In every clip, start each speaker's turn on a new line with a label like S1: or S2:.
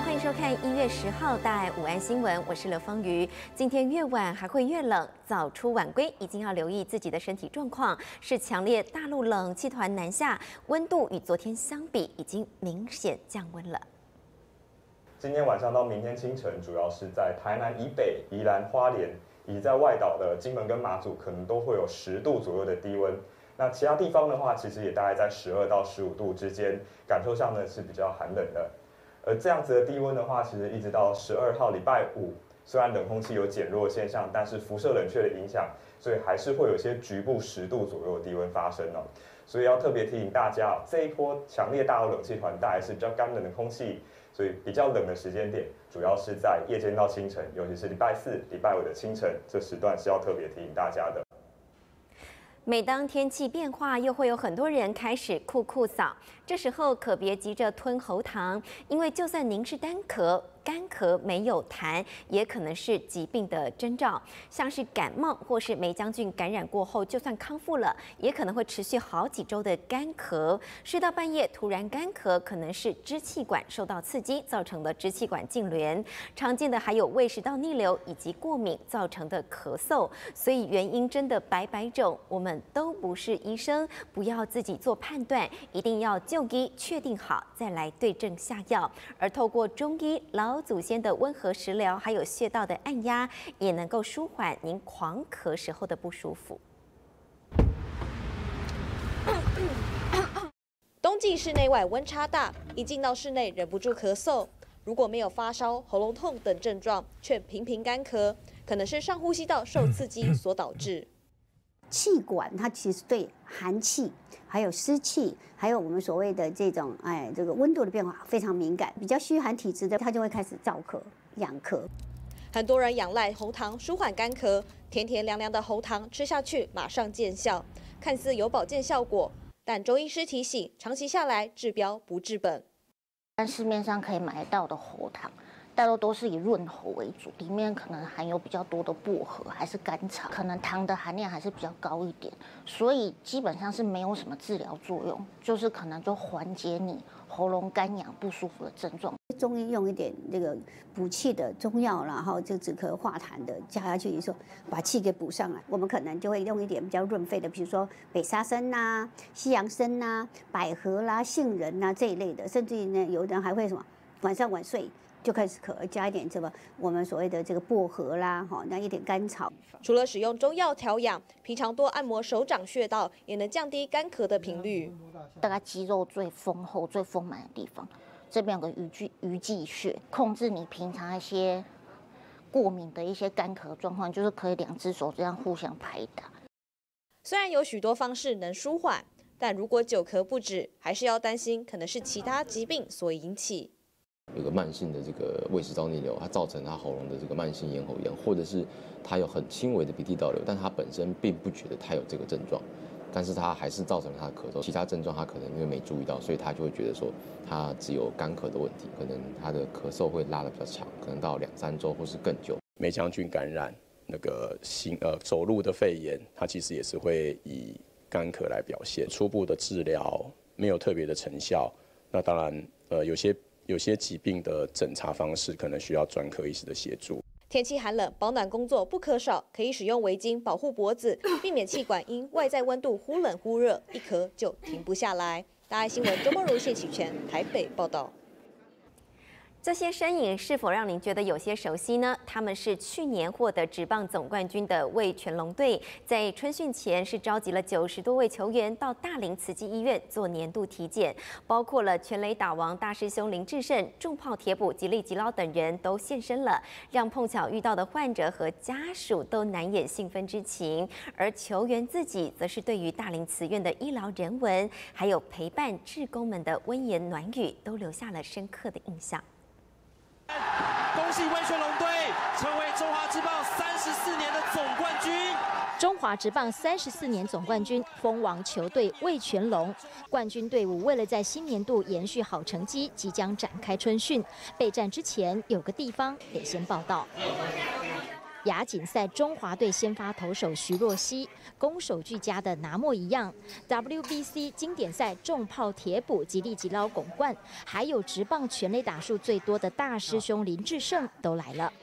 S1: 欢迎收看1月10号大爱午安新闻，我是刘芳瑜。今天越晚还会越冷，早出晚归一定要留意自己的身体状况。是强烈大陆冷气团南下，温度与昨天相比已经明显降温了。
S2: 今天晚上到明天清晨，主要是在台南以北、宜兰、花莲，以及在外岛的金门跟马祖，可能都会有10度左右的低温。那其他地方的话，其实也大概在12到15度之间，感受上呢是比较寒冷的。而这样子的低温的话，其实一直到12号礼拜五，虽然冷空气有减弱现象，但是辐射冷却的影响，所以还是会有一些局部10度左右的低温发生哦。所以要特别提醒大家，这一波强烈大陆冷气团带来是比较干冷的空气，所以比较冷的时间点，主要是在夜间到清晨，尤其是礼拜4、礼拜5的清晨，这时段是要特别提醒大家的。
S1: 每当天气变化，又会有很多人开始酷扫，这时候可别急着吞喉糖，因为就算您是单咳，干咳没有痰，也可能是疾病的征兆，像是感冒或是霉浆菌感染过后，就算康复了，也可能会持续好几周的干咳。睡到半夜突然干咳，可能是支气管受到刺激造成的支气管痉挛。常见的还有胃食道逆流以及过敏造成的咳嗽，所以原因真的百种，我们都不是医生，不要自己做判断，一定要就医确定好再来对症下药。而透过中医老祖先的温和食疗，还有穴道的按压，也能够舒缓您狂咳时候的不舒服。
S3: 冬季室内外温差大，一进到室内忍不住咳嗽。如果没有发烧、喉咙痛等症状，却频频干咳，可能是上呼吸道受刺激所导致。
S4: 气管它其实对寒气、还有湿气，还有我们所谓的这种这个温度的变化非常敏感。比较虚寒体质的，它就会开始燥咳、痒咳。
S3: 很多人仰赖喉糖舒缓干咳，甜甜凉凉的喉糖吃下去马上见效，看似有保健效果，但中医师提醒，长期下来治标不治本。
S5: 但市面上可以买到的喉糖，大多都是以润喉为主，里面可能含有比较多的薄荷还是甘草，可能糖的含量还是比较高一点，所以基本上是没有什么治疗作用，就是可能就缓解你喉咙干痒不舒服的症状。
S4: 中医用一点这个补气的中药，然后就止咳化痰的加下去以后，把气给补上来。我们可能就会用一点比较润肺的，比如说北沙参呐、西洋参呐、百合啦、杏仁呐这一类的，甚至于呢，有的人还会什么晚上晚睡就开始咳，加一点这个我们所谓的这个薄荷啦，那一点甘草。
S3: 除了使用中药调养，平常多按摩手掌穴道，也能降低干咳的频率。
S5: 大概肌肉最丰厚、最丰满的地方，这边有个鱼际穴，控制你平常一些过敏的一些干咳状况，就是可以2只手这样互相拍打。
S3: 虽然有许多方式能舒缓，但如果久咳不止，还是要担心可能是其他疾病所引起。
S6: 有个慢性的这个胃食道逆流，它造成他喉咙的这个慢性咽喉炎，或者是他有很轻微的鼻涕倒流，但他本身并不觉得他有这个症状，但是他还是造成了他的咳嗽。其他症状他可能因为没注意到，所以他就会觉得说他只有干咳的问题，可能他的咳嗽会拉得比较长，可能到2、3周或是更久。
S7: 霉浆菌感染，那个走路的肺炎，它其实也是会以干咳来表现。初步的治疗没有特别的成效，那当然有些疾病的诊查方式可能需要专科医师的协助。
S3: 天气寒冷，保暖工作不可少，可以使用围巾保护脖子，避免气管因外在温度忽冷忽热，一咳就停不下来。大爱新闻周梦如、谢启全台北报道。
S1: 这些身影是否让您觉得有些熟悉呢？他们是去年获得职棒总冠军的味全龙队，在春训前是召集了90多位球员到大林慈济医院做年度体检，包括了全垒打王大师兄林志胜、重炮铁捕吉利吉捞等人都现身了，让碰巧遇到的患者和家属都难掩兴奋之情。而球员自己则是对于大林慈院的医疗人文，还有陪伴志工们的温言暖语，都留下了深刻的印象。
S8: 恭喜味全龙队成为中华职棒34年的总冠军。
S9: 中华职棒34年总冠军，蜂王球队味全龙冠军队伍为了在新年度延续好成绩，即将展开春训。备战之前，有个地方得先报道。 亚锦赛中华队先发投手徐若曦，攻守俱佳的拿莫一样 ，WBC 经典赛重炮铁捕吉利吉捞拱冠，还有职棒全垒打数最多的大师兄林志胜都来了。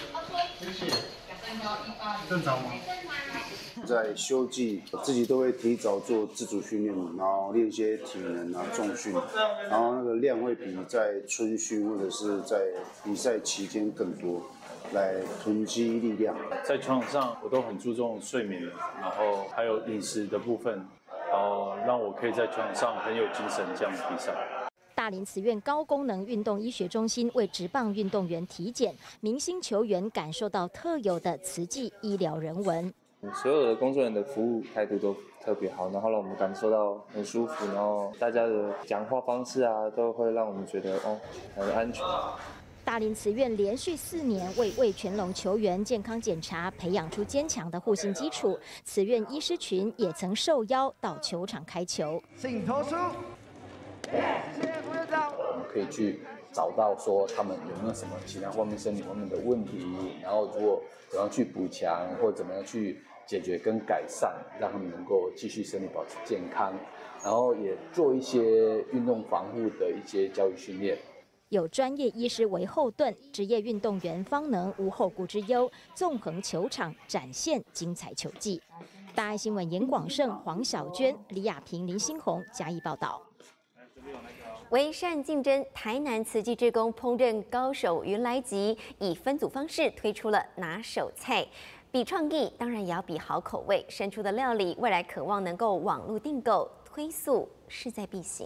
S10: 正常吗？在休季，自己都会提早做自主训练，然后练一些体能啊、重训，然后那个量会比在春训或者是在比赛期间更多，来囤积力量。
S11: 在球场上，我都很注重睡眠，然后还有饮食的部分，然后让我可以在球场上很有精神这样比赛。
S9: 大林慈院高功能运动医学中心为职棒运动员体检，明星球员感受到特有的慈济医疗人文。
S12: 所有的工作人员的服务态度都特别好，然后让我们感受到很舒服，然后大家的讲话方式啊，都会让我们觉得很安全。
S9: 大林慈院连续4年为味全龙球员健康检查，培养出坚强的护性基础。慈院医师群也曾受邀到球场开球。
S13: 请投出。谢谢副院长。
S14: 我们可以去找到说他们有没有什么其他方面身体方面的问题，然后如果怎么样去补强，或者怎么样去解决跟改善，让他们能够继续身体保持健康，然后也做一些运动防护的一些教育训练。
S9: 有专业医师为后盾，职业运动员方能无后顾之忧，纵横球场展现精彩球技。大爱新闻严广胜、黄小娟、李雅萍、林新红加以报道。
S1: 为善竞争，台南慈济志工烹饪高手云来吉以分组方式推出了拿手菜，比创意当然也要比好口味，生出的料理未来渴望能够网络订购，推速势在必行。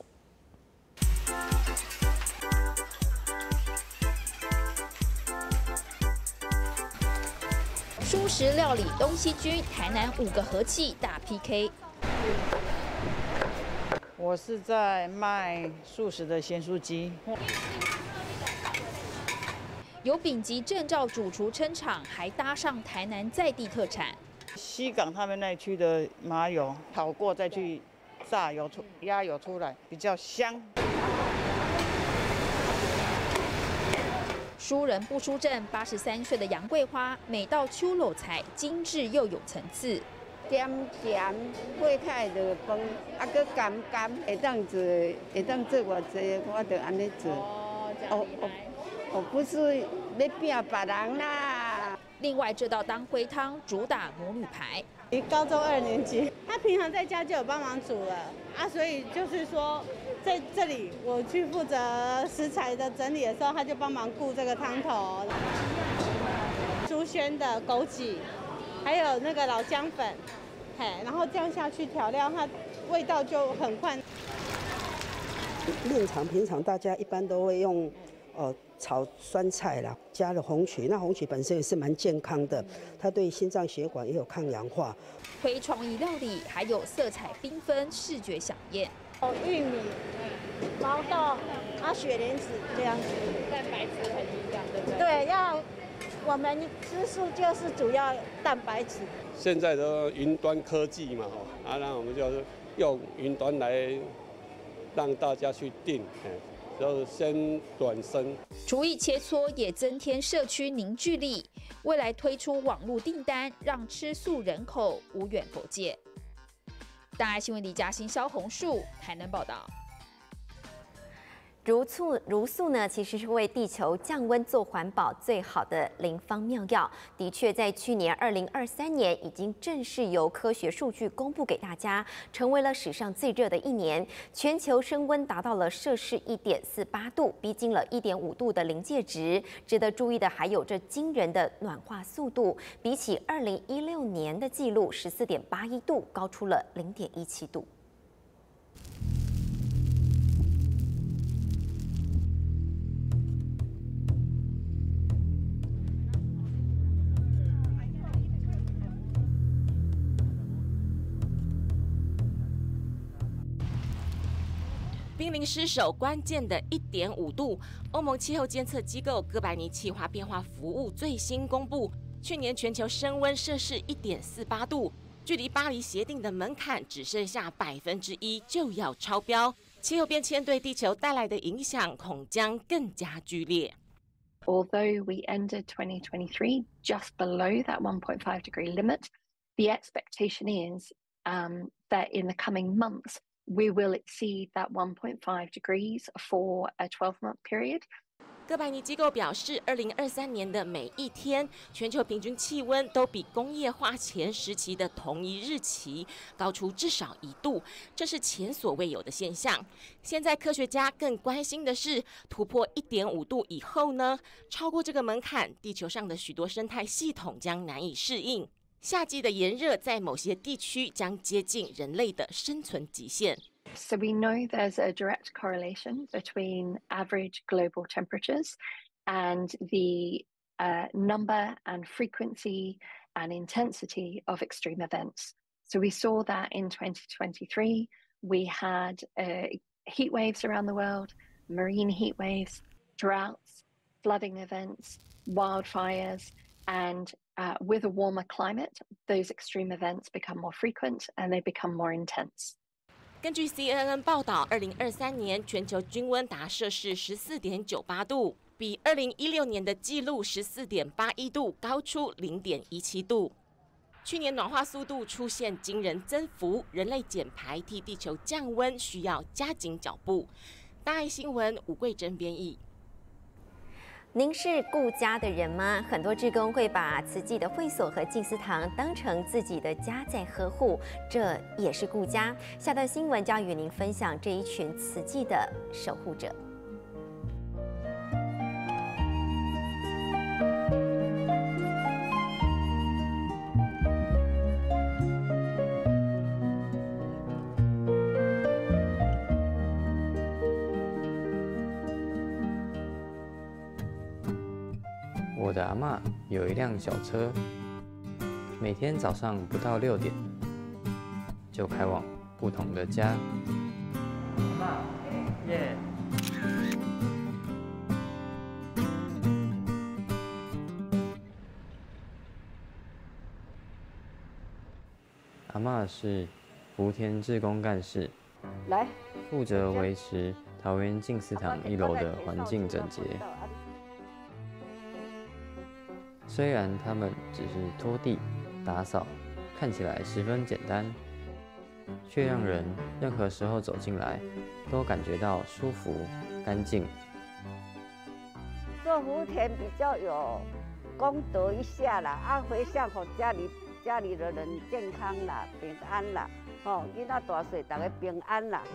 S15: 蔬食料理东西居，台南5个和气大 PK。
S16: 我是在卖素食的咸酥鸡，
S15: 有丙级证照主厨撑场，还搭上台南在地特产。
S16: 西港他们那区的麻油烤过再去炸油压油出来，比较香。
S15: 输人不输阵，83岁的杨桂花，每道秋篓菜精致又有层次。
S17: 咸咸配菜就饭，啊，搁甘甘，会当做偌济，我就安尼做。我不是要骗别人啦。
S15: 另外，这道当归汤主打母女排。
S18: 高中2年级，他平常在家就有帮忙煮了啊，所以就是说，在这里我去负责食材的整理的时候，他就帮忙顾这个汤头。朱轩的枸杞。还有那个老姜粉，然后这样下去调料，它味道就很快。
S19: 面常平常大家一般都会用炒酸菜啦，加了红曲，那红曲本身也是蛮健康的，它对心脏血管也有抗氧化。
S15: 推创意料理，还有色彩缤纷、视觉响艳。
S18: 玉米、毛豆、雪莲子这样子，
S15: 蛋白质很营养，对不对？
S18: 对，要。我们吃素就是主要蛋白质。
S20: 现在的云端科技嘛，那我们就是用云端来让大家去订，就是先短生。
S15: 厨艺切磋也增添社区凝聚力，未来推出网络订单，让吃素人口无远弗届。大爱新闻李嘉欣、萧红树台南报道。
S1: 茹素呢，其实是为地球降温做环保最好的灵方妙药。的确，在去年2023年，已经正式由科学数据公布给大家，成为了史上最热的一年。全球升温达到了摄氏1.48度，逼近了1.5度的临界值。值得注意的还有这惊人的暖化速度，比起2016年的记录14.81度，高出了0.17度。
S21: 濒临失守关键的1.5度，欧盟气候监测机构哥白尼气候变化服务最新公布，去年全球升温摄氏1.48度，距离巴黎协定的门槛只剩下1%就要超标，气候变迁对地球带来的影响恐将更加剧烈。
S2: Although we ended 2023 just below that 1.5 degree limit, the expectation is that in the coming months, we will exceed that 1.5 degrees for a 12-month period.
S21: 哥白尼机构表示，2023年的每一天，全球平均气温都比工业化前时期的同一日期高出至少1度，这是前所未有的现象。现在科学家更关心的是，突破1.5度以后呢，超过这个门槛，地球上的许多生态系统将难以适应。夏季的炎热在某些地区将接近人类的生存极限。
S2: So we know there's a direct correlation between average global temperatures and the number and frequency and intensity of extreme events. So we saw that in 2023, we had heat waves around the world, marine heat waves, droughts, flooding events, wildfires, and with a warmer climate, those extreme events become more frequent and they become more intense.
S21: 根据 CNN 报道，2023年全球均温达摄氏14.98度，比2016年的纪录14.81度高出0.17度。去年暖化速度出现惊人增幅，人类减排替地球降温需要加紧脚步。大爱新闻吴桂珍编译。
S1: 您是顾家的人吗？很多志工会把慈济的会所和静思堂当成自己的家在呵护，这也是顾家。下段新闻将与您分享这一群慈济的守护者。
S22: 我的阿嬷有一辆小车，每天早上不到6点就开往不同的家。阿嬷，耶！阿嬷是福田志工干事，
S17: 来
S22: 负责维持桃园静思堂1楼的环境整洁。虽然他们只是拖地、打扫，看起来十分简单，却让人任何时候走进来都感觉到舒服、干净。
S17: 做福田比较有功德一下啦，回向给家里的人健康啦、平安啦，囡仔大细大家平安啦。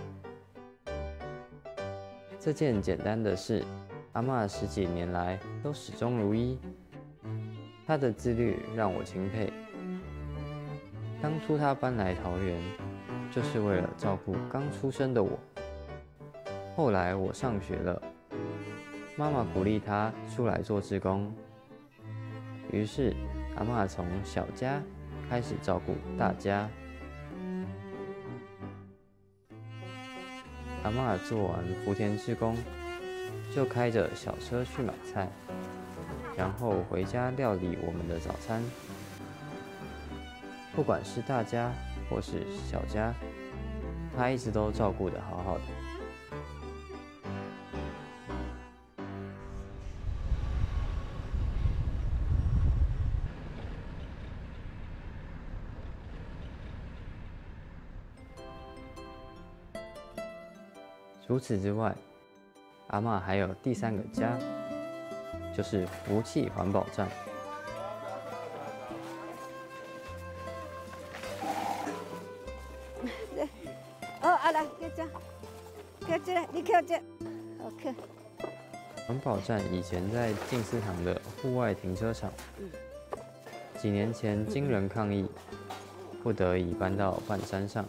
S22: 这件简单的事，阿嬷10几年来都始终如一。他的自律让我钦佩。当初他搬来桃园，就是为了照顾刚出生的我。后来我上学了，妈妈鼓励他出来做志工，于是阿嬷从小家开始照顾大家。阿嬷做完福田志工，就开着小车去买菜。然后回家料理我们的早餐。不管是大家或是小家，他一直都照顾得好好的。除此之外，阿嬷还有第3个家。就是福气环保站。
S17: 来，给这，你看这 ，OK。
S22: 环保站以前在静思堂的户外停车场，几年前经人抗议，不得已搬到半山上。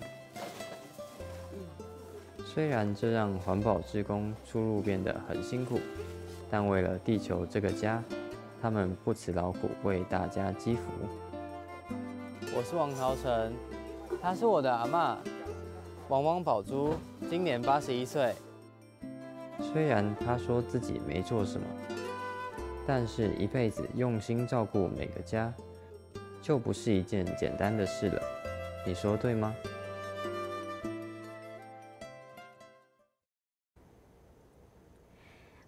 S22: 虽然这让环保志工出入变得很辛苦。但为了地球这个家，他们不辞劳苦为大家积福。我是王桃成，她是我的阿嬷，王王宝珠，今年81岁。虽然她说自己没做什么，但是一辈子用心照顾每个家，就不是一件简单的事了。你说对吗？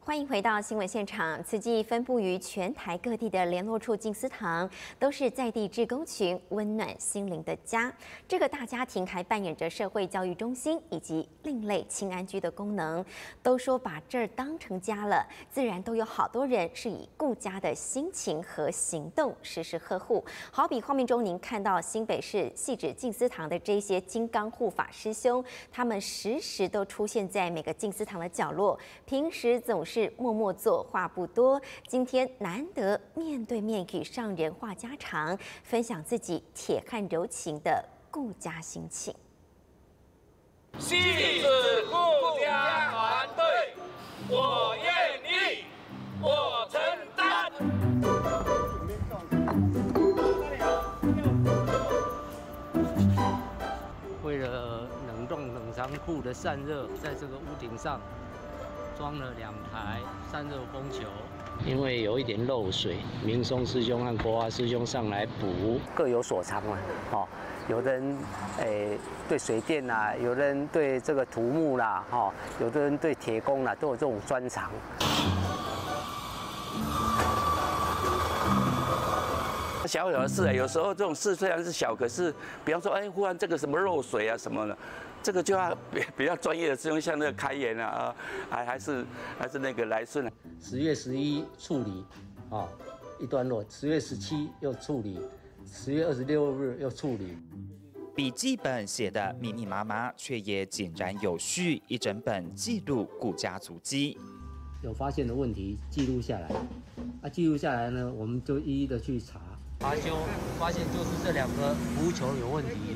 S1: 欢迎回到新闻现场。慈济分布于全台各地的联络处静思堂，都是在地志工群温暖心灵的家。这个大家庭还扮演着社会教育中心以及另类轻安居的功能。都说把这儿当成家了，自然都有好多人是以顾家的心情和行动时时呵护。好比画面中您看到新北市汐止静思堂的这些金刚护法师兄，他们时时都出现在每个静思堂的角落，平时总是默默做，话不多。今天难得面对面与上人话家常，分享自己铁汉柔情的顾家心情。
S4: 汐止顾家团队，我愿意，我承担。
S5: 为了冷冻冷藏库的散热，在这个屋顶上装了2台散热风球，因为有一点漏水，明松师兄和国华师兄上来补，各有所长嘛。哦，有的人对水电啦，有的人对这个土木啦，有的人对铁工啦，都有这种专长。
S23: 小小的事有时候这种事虽然是小，可是比方说，忽然这个什么漏水啊什么的。这个就要比较专业的师兄，像那个开眼啊，还是那个来顺。
S5: 10月11处理，一段落；10月17又处理；10月26日又处理。
S24: 笔记本写得密密麻麻，却也井然有序，一整本记录顾家足迹。
S5: 有发现的问题记录下来，记录下来呢，我们就一一的去查查修，发现就是这2个浮球有问题。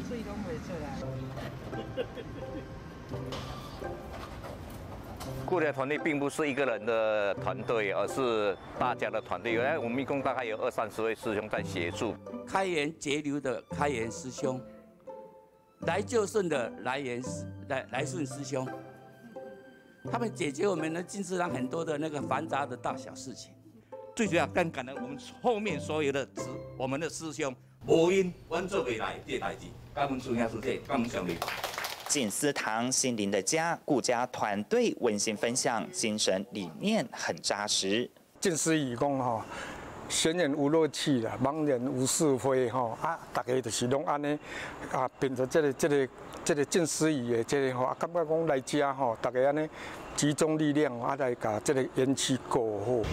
S25: 顾家团队并不是一个人的团队，而是大家的团队。原来我们一共大概有20-30位师兄在协助。
S26: 开源节流的开源师兄，来就顺的来顺师兄，他们解决我们的静思堂很多的那个繁杂的大小事情。最主要更感恩我们后面所有的我们的师兄，无因阮做未来这代志，跟阮师兄师姐，跟阮相离。
S24: 静思堂心灵的家，顾家团队温馨分享，精神理念很扎实。
S27: 静思义讲闲人无乐趣啦，茫人无是非大家就是拢安尼凭着这个静思义的这个感觉讲来遮大家安尼集中力量来把这个园区顾好。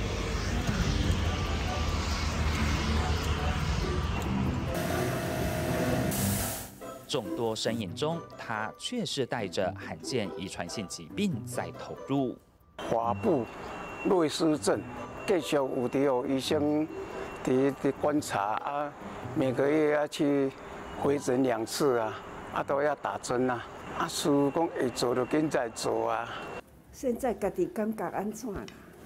S24: 众多身影中，他却是带着罕见遗传性疾病在投入。
S27: 华部瑞斯症，继续有着医生伫观察每个月要去回诊2次都要打针师傅讲会做就紧再做
S28: 现在家己感觉安怎啦？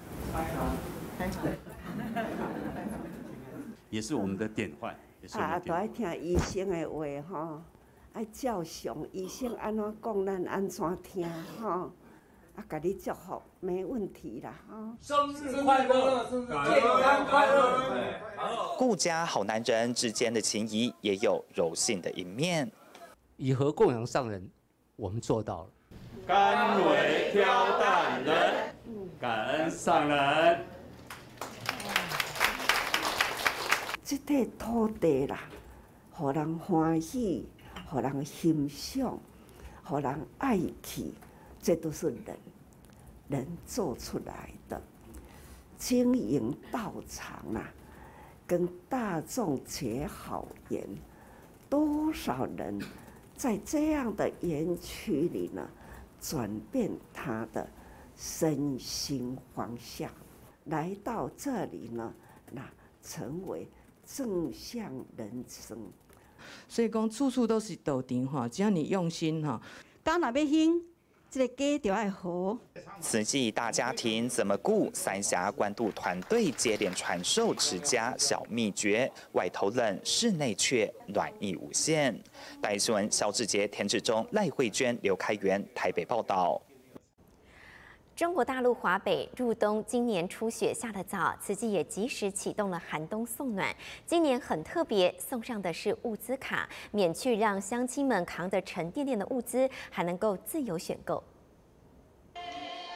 S29: 也是我们的典范，也是我们的典范。
S28: 都爱听医生的话爱照常医生安怎讲，咱安怎听甲你祝福，没问题啦
S4: 生日快乐，健康快乐。
S24: 顾家好男人之间的情谊也有柔性的一面。
S5: 以和供养上人，我们做到了。
S11: 甘为挑担人，感恩上人。
S28: 这块土地啦，互人欢喜。互人欣赏，互人爱去，这都是人做出来的。经营道场跟大众结好缘，多少人在这样的园区里转变他的身心方向，来到这里成为正向人生。
S30: 所以讲，处处都是道场只要你用心家若要兴，这个家就要好。
S24: 慈济大家庭怎么顾？三峡关渡团队接连传授持家小秘诀，外头冷，室内却暖意无限。戴新闻肖志杰、田志忠、赖慧娟、刘开元台北报道。
S1: 中国大陆华北入冬，今年初雪下得早，慈济也及时启动了寒冬送暖。今年很特别，送上的是物资卡，免去让乡亲们扛着沉甸甸的物资，还能够自由选购。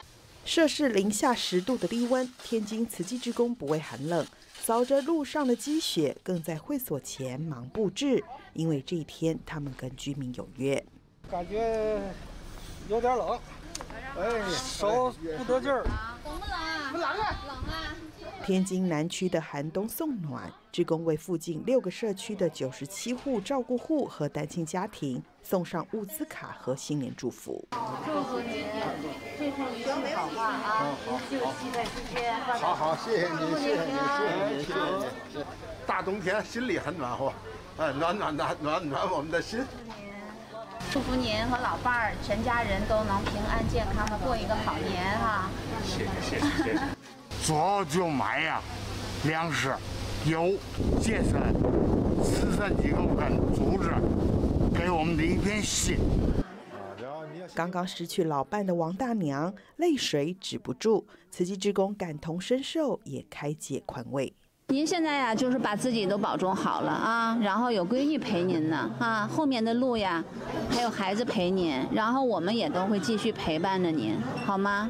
S3: 摄氏零下10度的低温，天津慈济志工不畏寒冷，扫着路上的积雪，更在会所前忙布置，因为这一天他们跟居民有约。
S27: 感觉有点冷，手不得劲儿。
S6: 冷不冷啊？不冷啊，冷啊。
S3: 天津南区的寒冬送暖，志工为附近6个社区的97户照顾户和单亲家庭送上物资卡和新年祝福。
S6: 祝福您，最后一句好话啊！就期待之间。
S7: 好，谢谢您，谢谢您。大冬天心里很暖和，暖我们的心。
S6: 祝福您和老伴儿全家人都能平安健康的过一个好年哈！
S7: 谢谢。主要就买呀，粮食、油、健身、慈善机构跟组织给我们的一片心。
S3: 刚刚失去老伴的王大娘泪水止不住，慈济志工感同身受，也开解宽慰。
S6: 您现在呀，就是把自己都保重好了啊，然后有闺女陪您呢啊，后面的路呀，还有孩子陪您，然后我们也都会继续陪伴着您，好吗？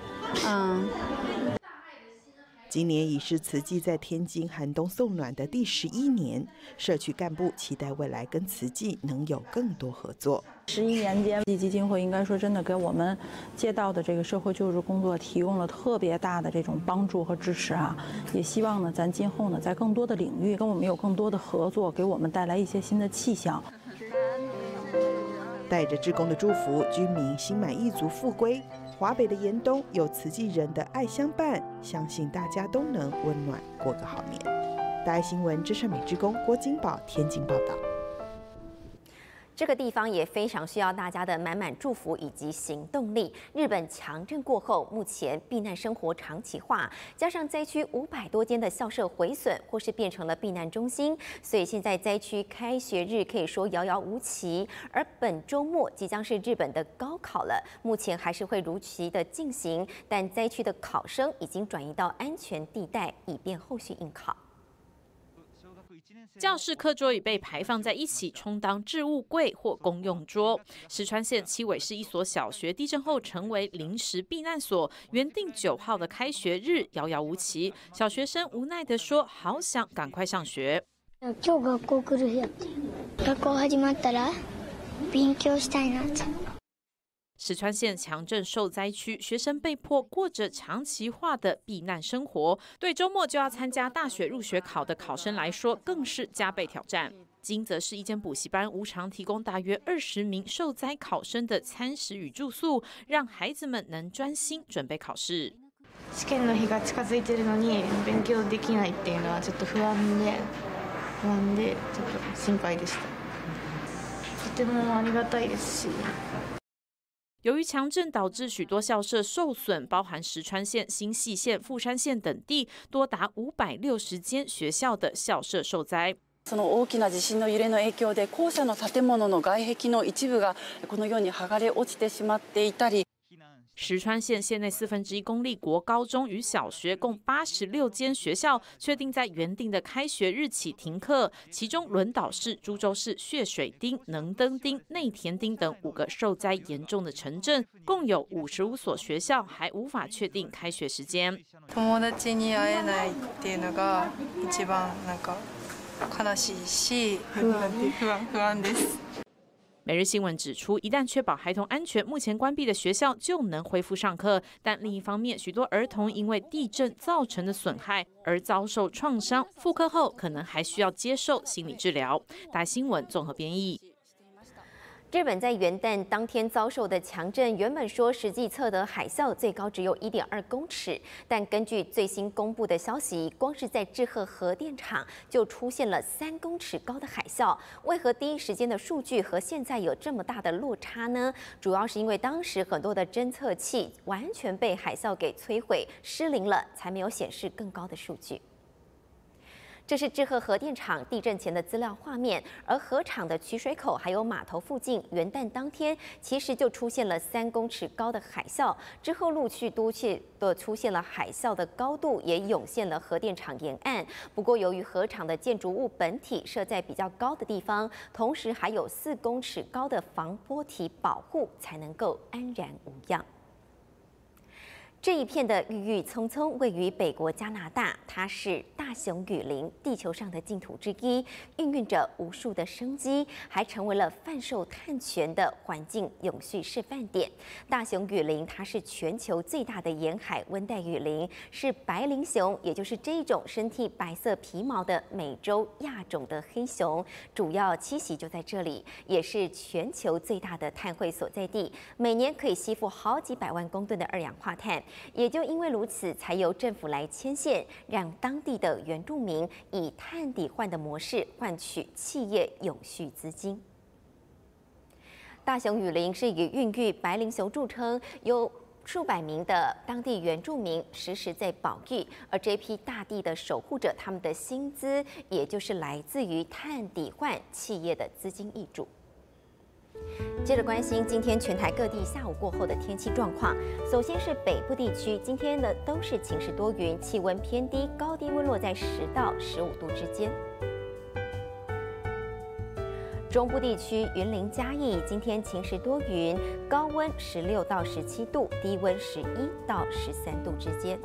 S3: 今年已是慈济在天津寒冬送暖的第11年，社区干部期待未来跟慈济能有更多合作。
S8: 11年间，慈济基金会应该说真的给我们街道的这个社会救助工作提供了特别大的这种帮助和支持啊！也希望呢，咱今后呢，在更多的领域跟我们有更多的合作，给我们带来一些新的气象。
S3: 带着志工的祝福，居民心满意足复归。华北的严冬有慈济人的爱相伴，相信大家都能温暖过个好年。大爱新闻支持美志工郭金宝天津报道。
S1: 这个地方也非常需要大家的满满祝福以及行动力。日本强震过后，目前避难生活长期化，加上灾区500多间的校舍毁损或是变成了避难中心，所以现在灾区开学日可以说遥遥无期。而本周末即将是日本的高考了，目前还是会如期的进行，但灾区的考生已经转移到安全地带，以便后续应考。
S9: 教室课桌已被排放在一起，充当置物柜或公用桌。石川县七尾市一所小学地震後成为临时避難所，原定9号的开学日遥遥无期。小学生无奈地说：“好想赶快上学。”
S10: 今日学校来る日やって。学校始まったら勉強したいなって。
S9: 石川县强震受灾区，学生被迫过着长期化的避难生活。对周末就要参加大学入学考的考生来说，更是加倍挑战。金泽市一间补习班无偿提供大约20名受灾考生的餐食与住宿，让孩子们能专心准备考试。
S12: 試験の日が近づいているのに勉強できないっていうのはちょっと不安でちょっと心配でした。とてもありがたいですし。
S9: 由于强震导致许多校舍受损，包含石川县、新舄县、富山县等地，多达560间学校的校舍受灾。
S13: その大きな地震の揺れの影響で校舎の建物の外壁の一部がこのように剥がれ落ちてしまっていたり。
S9: 石川县县内1/4公立国高中与小学共86间学校确定在原定的开学日起停课，其中轮岛市、株洲市、血水町、能登町、内田町等5个受灾严重的城镇，共有55所学校还无法确定开学时间。
S14: 友達に会えないっていうのが一番なんか悲しいし、不安です。
S9: 每日新闻指出，一旦确保孩童安全，目前关闭的学校就能恢复上课。但另一方面，许多儿童因为地震造成的损害而遭受创伤，复课后可能还需要接受心理治疗。大爱新闻综合编译。
S1: 日本在元旦当天遭受的强震，原本说实际测得海啸最高只有1.2公尺，但根据最新公布的消息，光是在志贺核电厂就出现了3公尺高的海啸。为何第一时间的数据和现在有这么大的落差呢？主要是因为当时很多的侦测器完全被海啸给摧毁、失灵了，才没有显示更高的数据。这是志贺核电厂地震前的资料画面，而核厂的取水口还有码头附近，元旦当天其实就出现了3公尺高的海啸，之后陆续多次的出现了海啸的高度，也涌现了核电厂沿岸。不过，由于核厂的建筑物本体设在比较高的地方，同时还有4公尺高的防波体保护，才能够安然无恙。 这一片的郁郁葱葱位于北国加拿大，它是大熊雨林，地球上的净土之一，孕育着无数的生机，还成为了贩售碳权的环境永续示范点。大熊雨林它是全球最大的沿海温带雨林，是白灵熊，也就是这一种身体白色皮毛的美洲亚种的黑熊，主要栖息就在这里，也是全球最大的碳汇所在地，每年可以吸附好几百万公吨的二氧化碳。也就因为如此，才由政府来牵线，让当地的原住民以碳抵换的模式换取企业永续资金。大熊雨林是以孕育白灵熊著称，有数百名的当地原住民时时在保育，而这批大地的守护者，他们的薪资也就是来自于碳抵换企业的资金挹注。接着关心今天全台各地下午过后的天气状况。首先是北部地区，今天呢都是晴时多云，气温偏低，高低温落在10到15度之间。中部地区云林嘉义，今天晴时多云，高温16到17度，低温11到13度之间。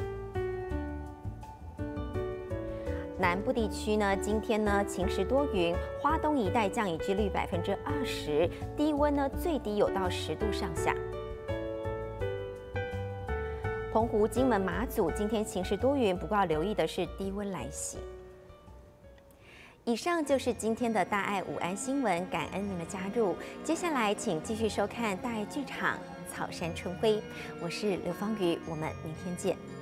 S1: 南部地区呢，今天呢晴时多云，花东一带降雨几率20%，低温呢最低有到10度上下。澎湖、金门、马祖今天晴时多云，不过要留意的是低温来袭。以上就是今天的大爱午安新闻，感恩您的加入。接下来请继续收看大爱剧场《草山春晖》，我是刘芳瑜，我们明天见。